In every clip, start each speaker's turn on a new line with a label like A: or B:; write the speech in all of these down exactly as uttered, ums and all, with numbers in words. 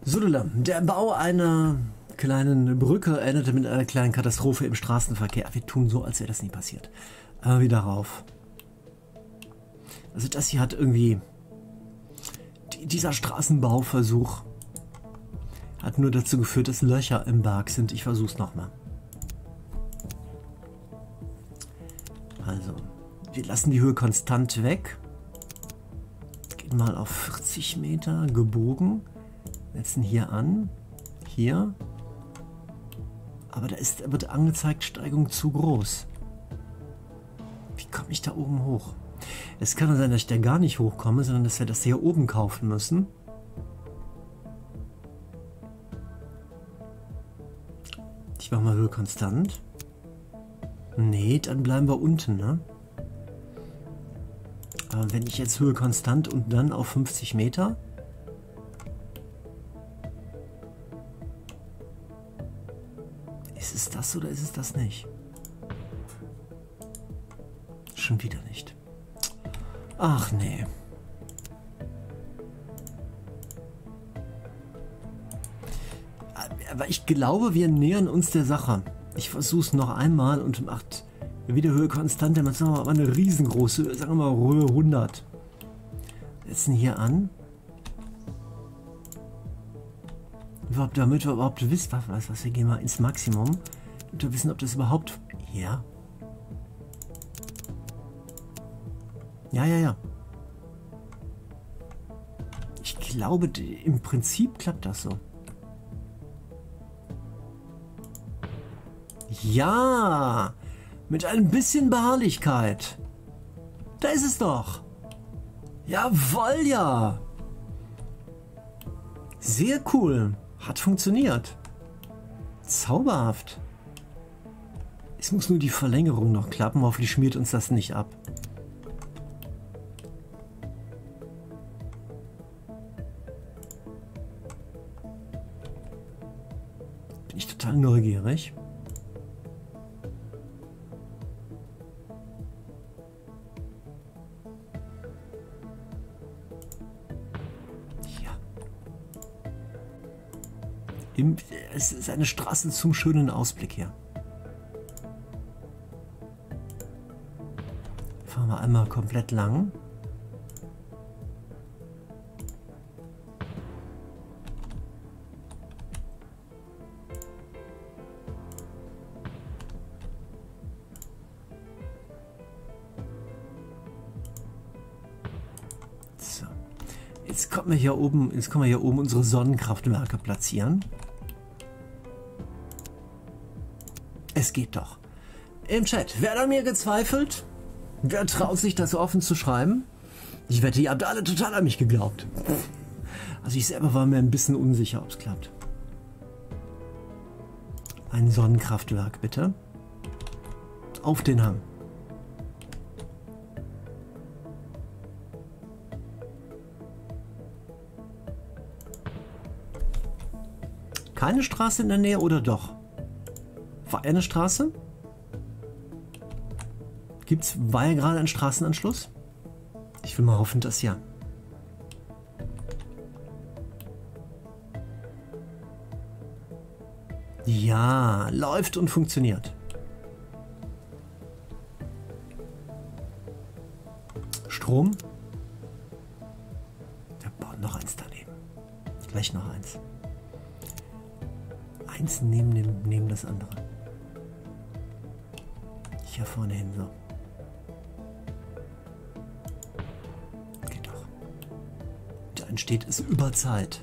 A: Sudela, der Bau einer kleinen Brücke endete mit einer kleinen Katastrophe im Straßenverkehr. Wir tun so, als wäre das nie passiert. Aber wieder rauf. Also das hier hat irgendwie... Dieser Straßenbauversuch hat nur dazu geführt, dass Löcher im Berg sind. Ich versuch's nochmal. Also, wir lassen die Höhe konstant weg. Gehen mal auf vierzig Meter, gebogen. Setzen hier an. Hier. Aber da ist, wird angezeigt, Steigung zu groß. Wie komme ich da oben hoch? Es kann sein, dass ich da gar nicht hochkomme, sondern dass wir das hier oben kaufen müssen. Ich mache mal Höhe konstant. Nee, dann bleiben wir unten, ne? Aber wenn ich jetzt Höhe konstant und dann auf fünfzig Meter... Ist es das oder ist es das nicht? Schon wieder nicht. Ach nee. Aber ich glaube, wir nähern uns der Sache. Ich versuche es noch einmal und macht wieder Höhe konstant. Dann machen wir mal eine riesengroße, sagen wir mal Höhe hundert. Setzen hier an. Überhaupt, damit wir überhaupt wissen, was, was, was wir gehen mal ins Maximum. Damit wir wissen, ob das überhaupt... Ja. Ja, ja, ja. Ich glaube, im Prinzip klappt das so. Ja, mit ein bisschen Beharrlichkeit. Da ist es doch. Jawohl, ja. Sehr cool. Hat funktioniert. Zauberhaft. Es muss nur die Verlängerung noch klappen. Hoffentlich schmiert uns das nicht ab. Bin ich total neugierig. Es ist eine Straße zum schönen Ausblick hier. Fahren wir einmal komplett lang. So. Jetzt kommen wir hier oben, jetzt können wir hier oben unsere Sonnenkraftwerke platzieren. Es geht doch. Im Chat, wer an mir gezweifelt? Wer traut sich, das so offen zu schreiben? Ich wette, ihr habt alle total an mich geglaubt. Also ich selber war mir ein bisschen unsicher, ob es klappt. Ein Sonnenkraftwerk, bitte. Auf den Hang. Keine Straße in der Nähe oder doch? War eine Straße? Gibt's, war ja gerade ein Straßenanschluss? Ich will mal hoffen, dass ja. Ja, läuft und funktioniert. Strom. Wir bauen noch eins daneben. Gleich noch eins. Eins neben, dem, neben das andere. Hier vorne hin, so. Geht doch. Da entsteht es über Zeit.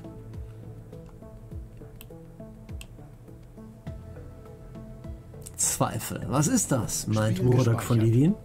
A: Zweifel. Was ist das? Meint Urodak von Livin.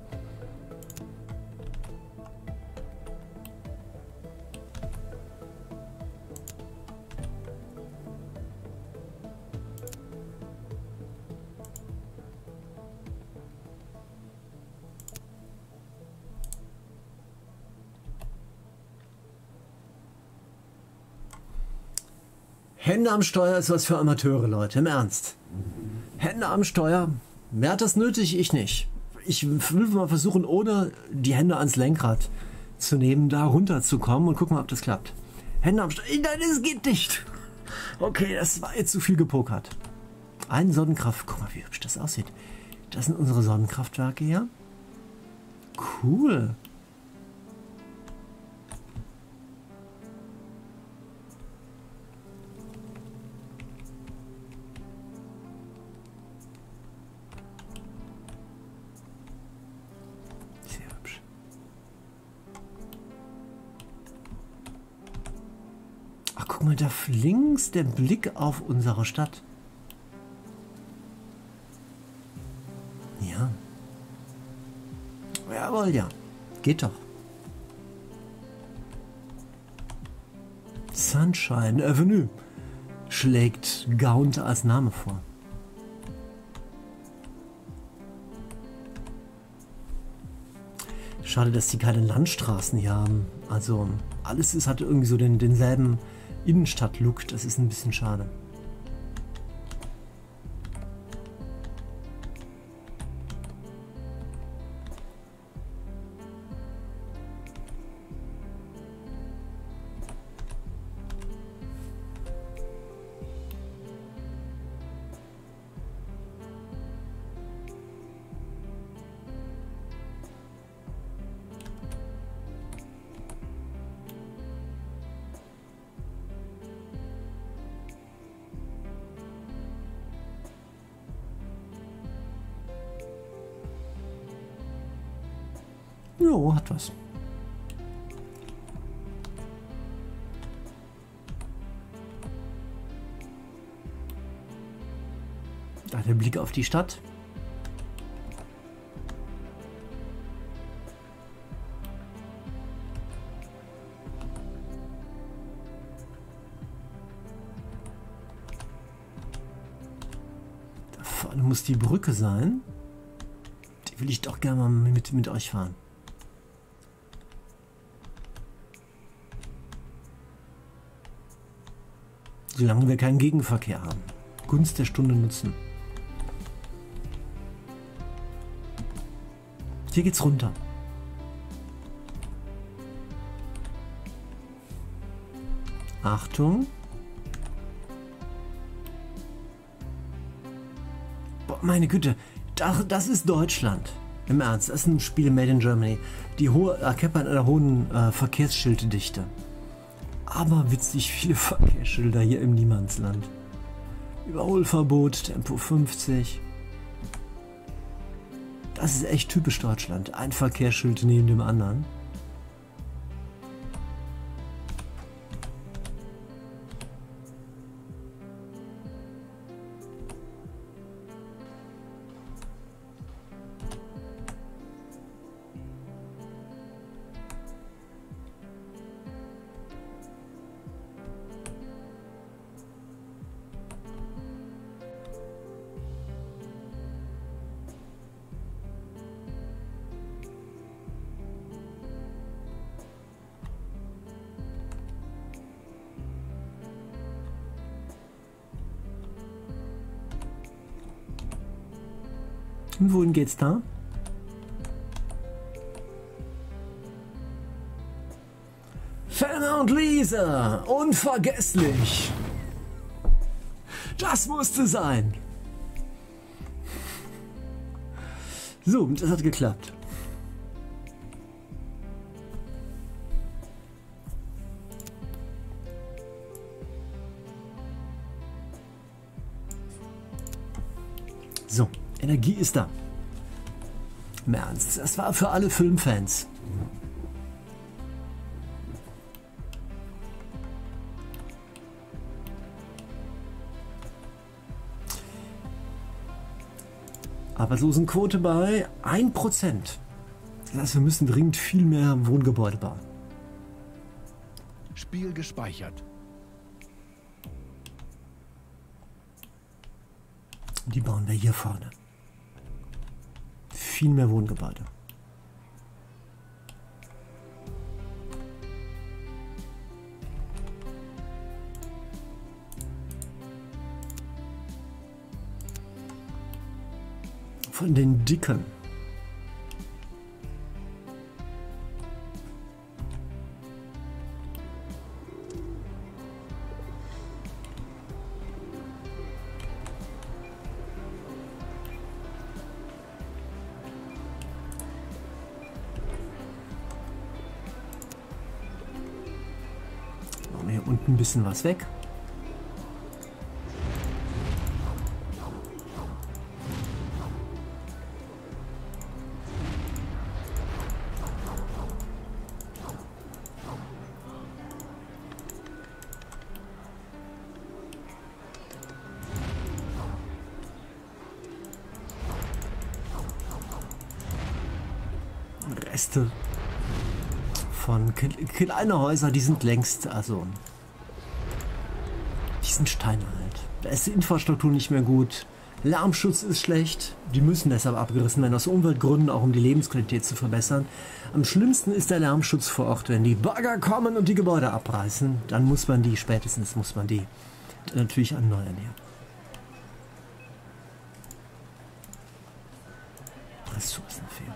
A: Hände am Steuer ist was für Amateure, Leute. Im Ernst. Hände am Steuer. Wer hat das nötig? Ich nicht. Ich will mal versuchen, ohne die Hände ans Lenkrad zu nehmen, da runterzukommen und gucken, ob das klappt. Hände am Steuer. Nein, es geht nicht. Okay, das war jetzt zu viel gepokert. Ein Sonnenkraft... Guck mal, wie hübsch das aussieht. Das sind unsere Sonnenkraftwerke hier. Cool. Sehr hübsch. Ach, guck mal, da links der Blick auf unsere Stadt. Ja. Jawohl, ja. Geht doch. Sunshine Avenue schlägt Gaunt als Name vor. Schade, dass die keine Landstraßen hier haben. Also alles ist, hat irgendwie so den, denselben Innenstadt-Look. Das ist ein bisschen schade. Jo, hat was. Da der Blick auf die Stadt. Da vorne muss die Brücke sein. Die will ich doch gerne mal mit, mit euch fahren. Solange wir keinen Gegenverkehr haben. Gunst der Stunde nutzen. Hier geht's runter. Achtung. Boah, meine Güte, das, das ist Deutschland. Im Ernst, das sind Spiele made in Germany. Die hohe erkennen einer hohen äh, Verkehrsschilddichte. Aber witzig viele Verkehrsschilder hier im Niemandsland. Überholverbot, Tempo fünfzig. Das ist echt typisch Deutschland. Ein Verkehrsschild neben dem anderen. Und wohin geht's da? Fenner und Lisa, unvergesslich. Das musste sein. So, das hat geklappt. So, Energie ist da. Im Ernst, das war für alle Filmfans. Arbeitslosenquote bei ein Prozent. Das heißt, wir müssen dringend viel mehr Wohngebäude bauen.
B: Spiel gespeichert.
A: Die bauen wir hier vorne. Viel mehr Wohngebäude. Von den Dicken. hier unten ein bisschen was weg. Reste von kleine Häuser, die sind längst, also die sind steinalt. Da ist die Infrastruktur nicht mehr gut. Lärmschutz ist schlecht. Die müssen deshalb abgerissen werden, aus Umweltgründen, auch um die Lebensqualität zu verbessern. Am schlimmsten ist der Lärmschutz vor Ort, wenn die Bagger kommen und die Gebäude abreißen. Dann muss man die, spätestens muss man die natürlich erneuern hier. Ressourcen fehlen.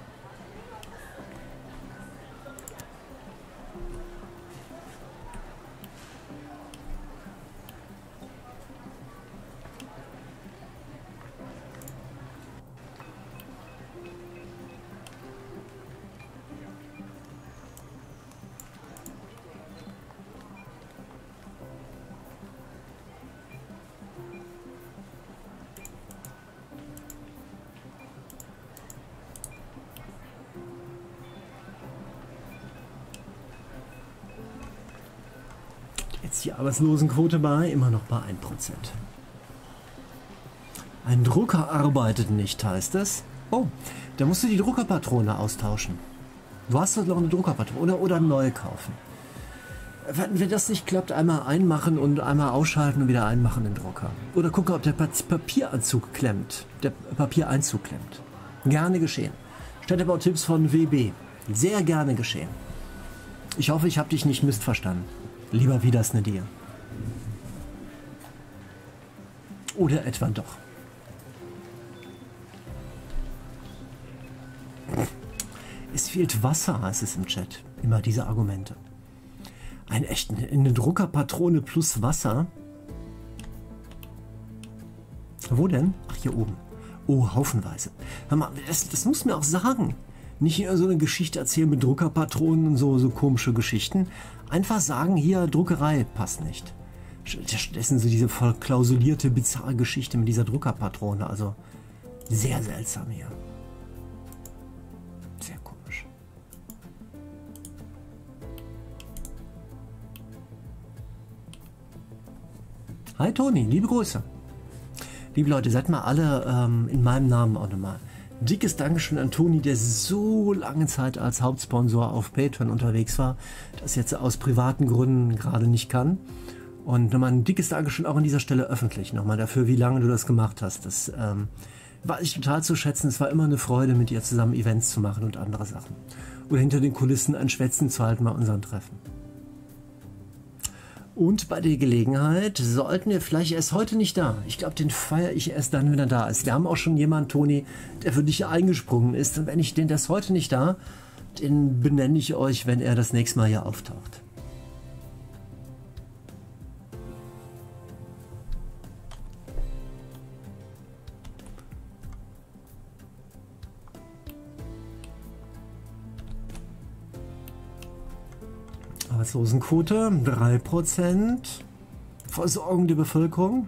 A: Jetzt die Arbeitslosenquote bei, immer noch bei ein Prozent. Ein Drucker arbeitet nicht, heißt es. Oh, da musst du die Druckerpatrone austauschen. Du hast doch noch eine Druckerpatrone oder, oder neu kaufen. Wenn, wenn das nicht klappt, einmal einmachen und einmal ausschalten und wieder einmachen den Drucker. Oder gucken, ob der Papieranzug klemmt. Der Papiereinzug klemmt. Gerne geschehen. Städtebautipps von W B. Sehr gerne geschehen. Ich hoffe, ich habe dich nicht missverstanden. Lieber wie das ne dir. Oder etwa doch. Es fehlt Wasser, heißt es im Chat. Immer diese Argumente. Ein echten, eine Druckerpatrone plus Wasser. Wo denn? Ach, hier oben. Oh, haufenweise. Hör mal, das, das muss mir auch sagen. Nicht nur so eine Geschichte erzählen mit Druckerpatronen und so, so komische Geschichten. Einfach sagen, hier, Druckerei passt nicht. Stattdessen so diese verklausulierte, bizarre Geschichte mit dieser Druckerpatrone. Also sehr seltsam hier. Sehr komisch. Hi Toni, liebe Grüße. Liebe Leute, seid mal alle ähm, in meinem Namen auch nochmal. Dickes Dankeschön an Toni, der so lange Zeit als Hauptsponsor auf Patreon unterwegs war, das jetzt aus privaten Gründen gerade nicht kann. Und nochmal ein dickes Dankeschön auch an dieser Stelle öffentlich nochmal dafür, wie lange du das gemacht hast. Das ähm, war ich total zu schätzen. Es war immer eine Freude, mit dir zusammen Events zu machen und andere Sachen. Oder hinter den Kulissen ein Schwätzen zu halten bei unseren Treffen. Und bei der Gelegenheit sollten wir vielleicht, er ist heute nicht da. Ich glaube, den feiere ich erst dann, wenn er da ist. Wir haben auch schon jemanden, Toni, der für dich eingesprungen ist. Und wenn ich den, der ist heute nicht da, den benenne ich euch, wenn er das nächste Mal hier auftaucht. Arbeitslosenquote drei Prozent. Versorgung der Bevölkerung.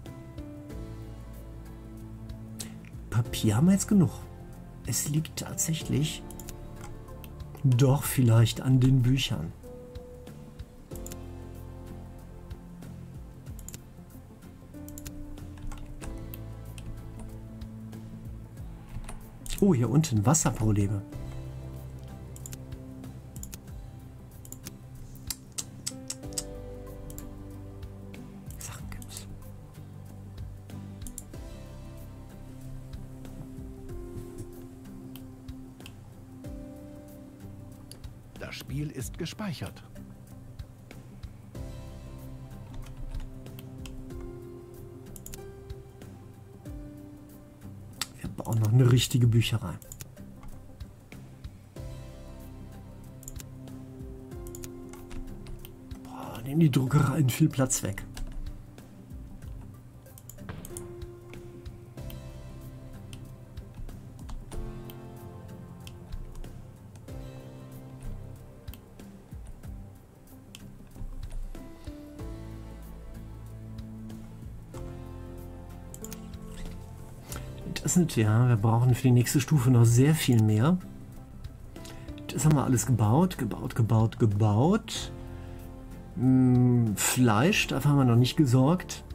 A: Papier haben wir jetzt genug. Es liegt tatsächlich doch vielleicht an den Büchern. Oh, hier unten Wasserprobleme.
B: Das Spiel ist gespeichert.
A: Wir bauen noch eine richtige Bücherei. Boah, nehmen die Druckereien viel Platz weg. Das sind, ja, wir brauchen für die nächste Stufe noch sehr viel mehr. Das haben wir alles gebaut, gebaut, gebaut, gebaut. Hm, Fleisch, dafür haben wir noch nicht gesorgt.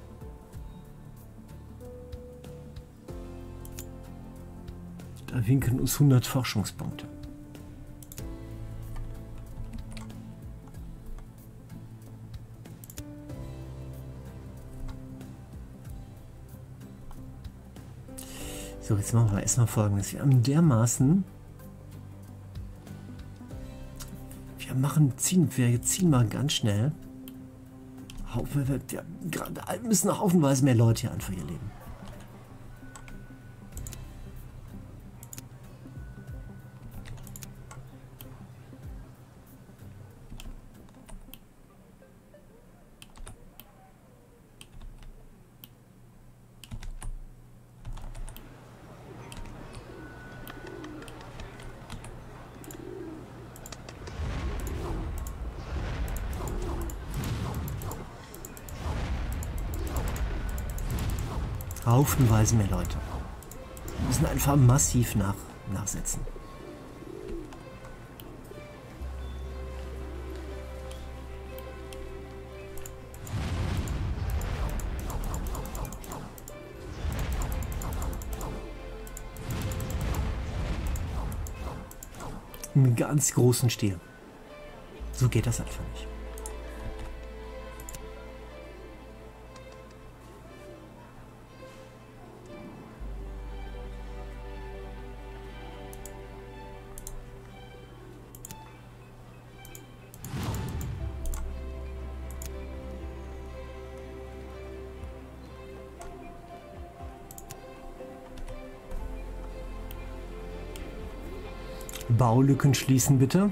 A: Da winken uns hundert Forschungspunkte. So, jetzt machen wir erstmal Folgendes. Wir haben dermaßen... Wir machen, ziehen, wir ziehen mal ganz schnell. Wir, wir, wir müssen haufenweise mehr Leute hier einfach hier leben. Haufenweise mehr Leute. Wir müssen einfach massiv nach, nachsetzen. Einen ganz großen Stil. So geht das einfach nicht. Baulücken schließen, bitte.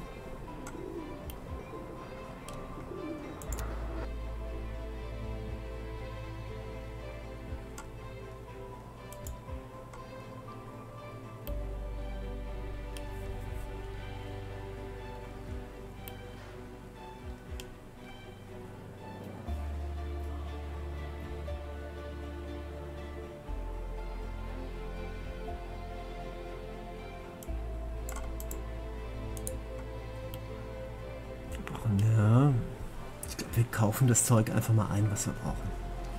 A: Ja, ich glaube, wir kaufen das Zeug einfach mal ein, was wir brauchen.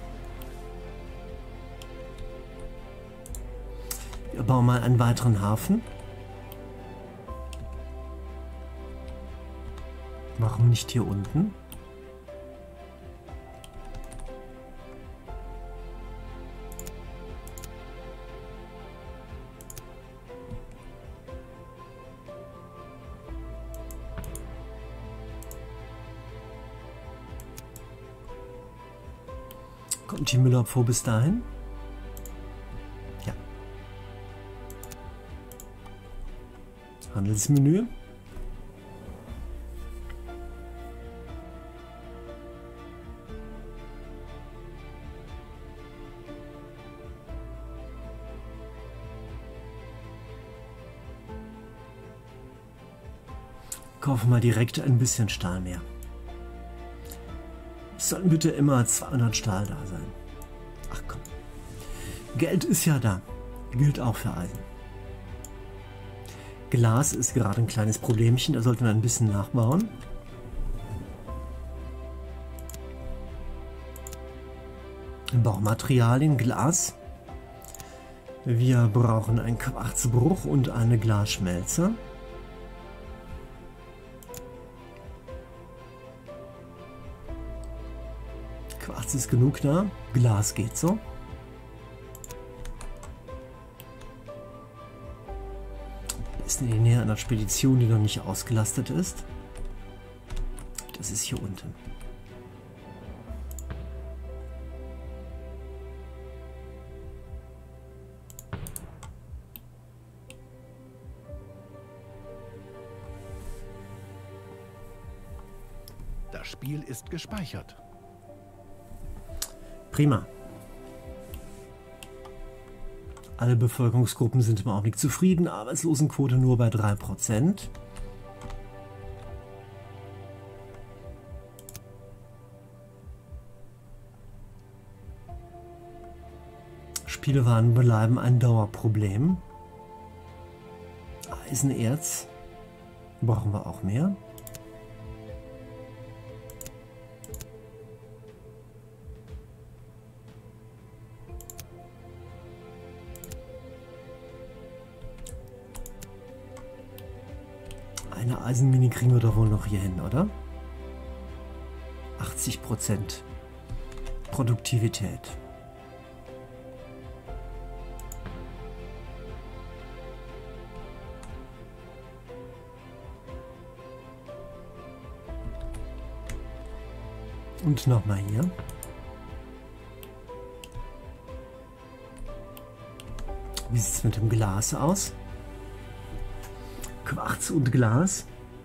A: Wir bauen mal einen weiteren Hafen. Warum nicht hier unten? Kommt die Müllabfuhr bis dahin? Ja. Handelsmenü. Kaufen wir direkt ein bisschen Stahl mehr. Es sollten bitte immer zweihundert Stahl da sein. Ach komm. Geld ist ja da. Gilt auch für Eisen. Glas ist gerade ein kleines Problemchen. Da sollten wir ein bisschen nachbauen. Baumaterialien, Glas. Wir brauchen einen Quarzbruch und eine Glasschmelze. Quarz ist genug da. Glas geht so. Ist in die Nähe einer Spedition, die noch nicht ausgelastet ist. Das ist hier unten.
B: Das Spiel ist gespeichert.
A: Prima. Alle Bevölkerungsgruppen sind im Augenblick zufrieden. Arbeitslosenquote nur bei drei Prozent. Spielwaren bleiben ein Dauerproblem. Eisenerz brauchen wir auch mehr. Eine Eisenmine kriegen wir doch wohl noch hier hin, oder? achtzig Prozent Produktivität. Und nochmal hier. Wie sieht es mit dem Glas aus? Quarz und Glas.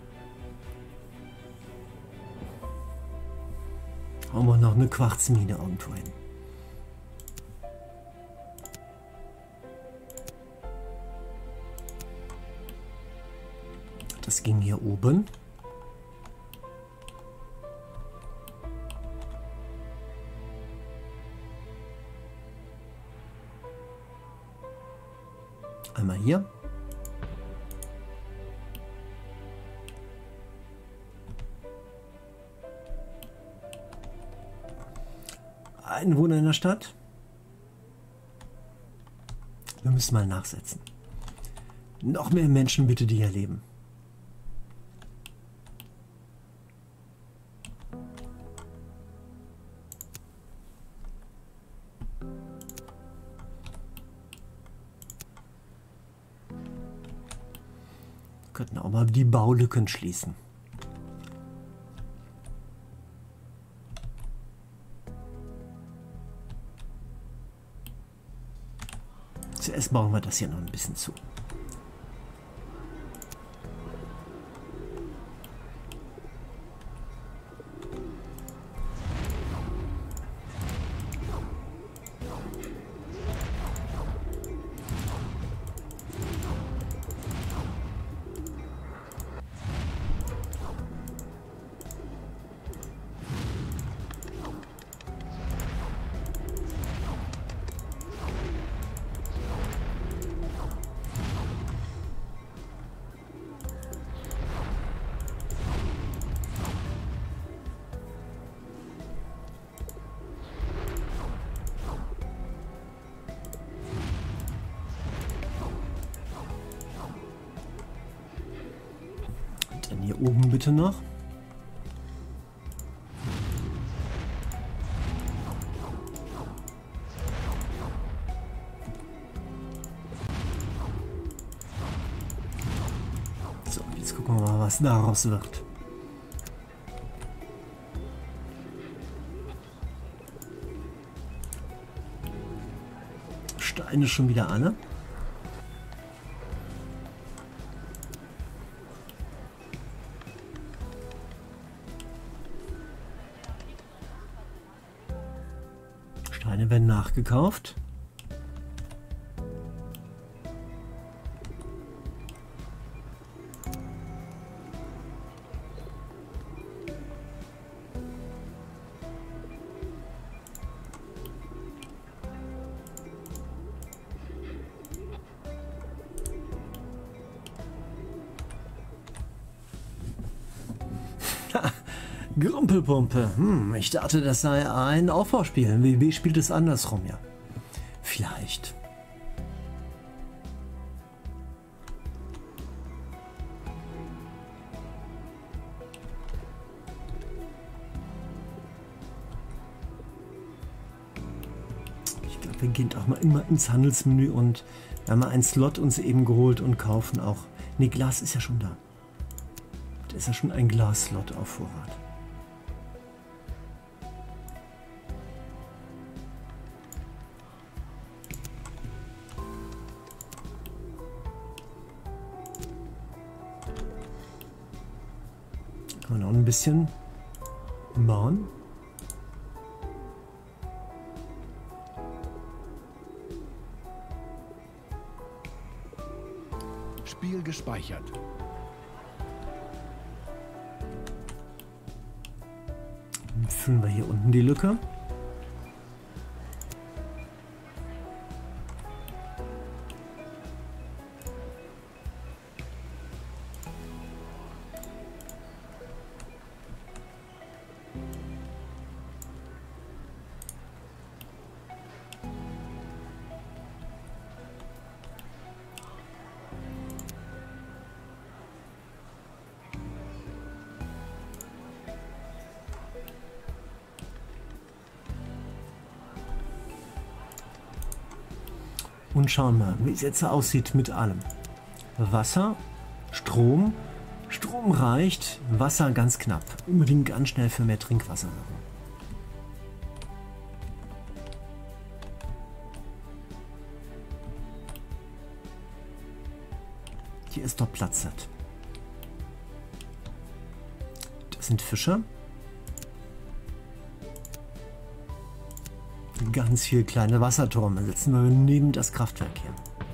A: Haben wir noch eine Quarzmine irgendwo hin. Das ging hier oben. Einmal hier. Einwohner in der Stadt. Wir müssen mal nachsetzen. Noch mehr Menschen bitte, die hier leben. Wir könnten auch mal die Baulücken schließen. Zuerst bauen wir das hier noch ein bisschen zu. Dann hier oben bitte noch. So, jetzt gucken wir mal, was daraus wird. Steine schon wieder alle. Steine werden nachgekauft. Grumpelpumpe. Hm, ich dachte, das sei ein Aufbauspiel. W W spielt es andersrum, ja. Vielleicht. Ich glaube, wir gehen auch mal immer ins Handelsmenü und wir haben mal einen Slot uns eben geholt und kaufen auch. Ne, Glas ist ja schon da. Da ist ja schon ein Glas-Slot auf Vorrat. Kann man auch ein bisschen bauen.
B: Spiel gespeichert.
A: Dann füllen wir hier unten die Lücke. Und schauen mal, wie es jetzt aussieht mit allem. Wasser, Strom. Strom reicht, Wasser ganz knapp. Unbedingt ganz schnell für mehr Trinkwasser sorgen. Hier ist doch Platz satt. Das sind Fische. Ganz viele kleine Wasserturme setzen wir neben das Kraftwerk hier.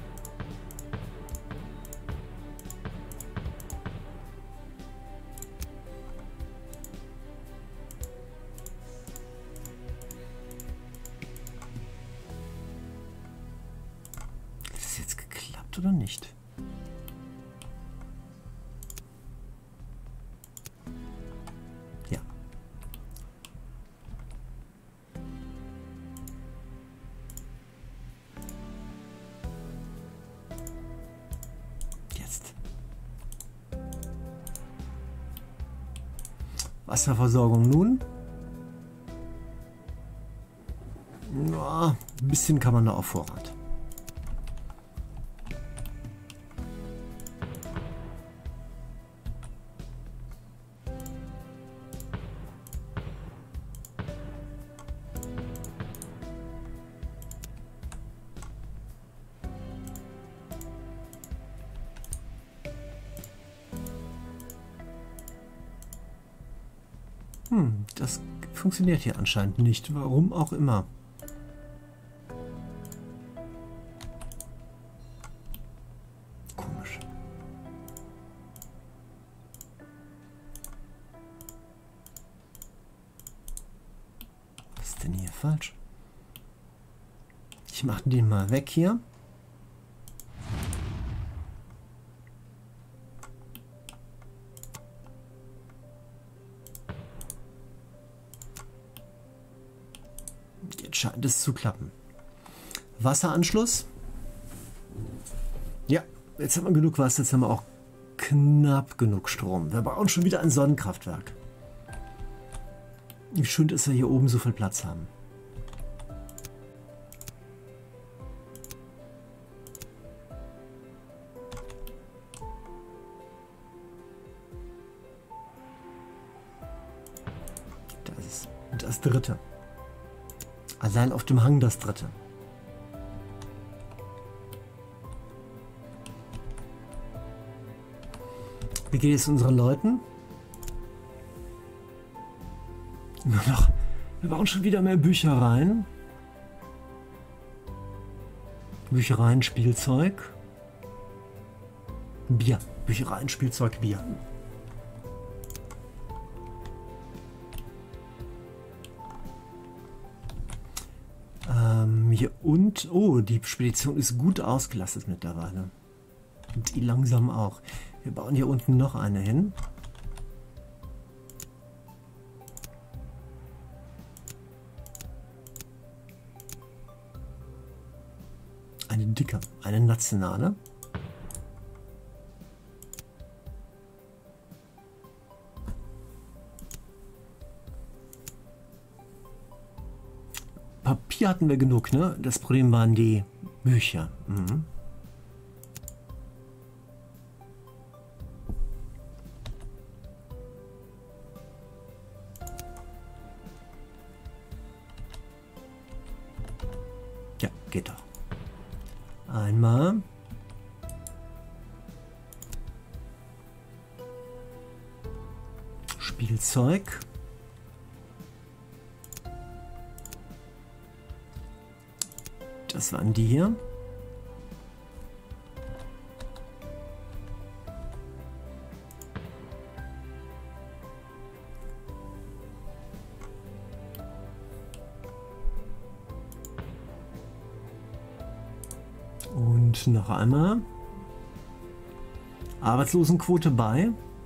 A: Hat das jetzt geklappt oder nicht? Wasserversorgung nun. Ja, ein bisschen kann man da auf Vorrat. Hm, das funktioniert hier anscheinend nicht. Warum auch immer. Komisch. Was ist denn hier falsch? Ich mache den mal weg hier. Scheint es zu klappen. Wasseranschluss. Ja, jetzt haben wir genug Wasser, jetzt haben wir auch knapp genug Strom. Wir bauen schon wieder ein Sonnenkraftwerk. Wie schön, dass wir hier oben so viel Platz haben. Das ist das dritte. Allein auf dem Hang das dritte. Wie geht es unseren Leuten? Immer noch. Wir bauen schon wieder mehr Büchereien. Büchereien, Spielzeug. Bier. Büchereien, Spielzeug, Bier. Hier und, oh, die Spedition ist gut ausgelastet mittlerweile. Und die langsam auch. Wir bauen hier unten noch eine hin. Eine dicke, eine nationale. Papier hatten wir genug, ne? Das Problem waren die Bücher. Mhm. Ja, geht doch. Einmal. Spielzeug. Das waren die hier. Und noch einmal. Arbeitslosenquote bei.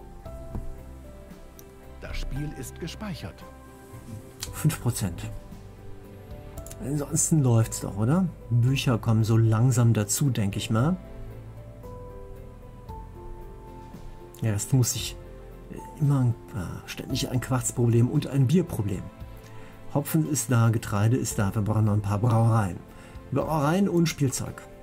B: Das Spiel ist gespeichert.
A: fünf Prozent. Ansonsten läuft's doch, oder? Bücher kommen so langsam dazu, denke ich mal. Ja, das muss ich immer äh, ständig ein Quarzproblem und ein Bierproblem. Hopfen ist da, Getreide ist da, wir brauchen noch ein paar Brauereien. Brauereien und Spielzeug.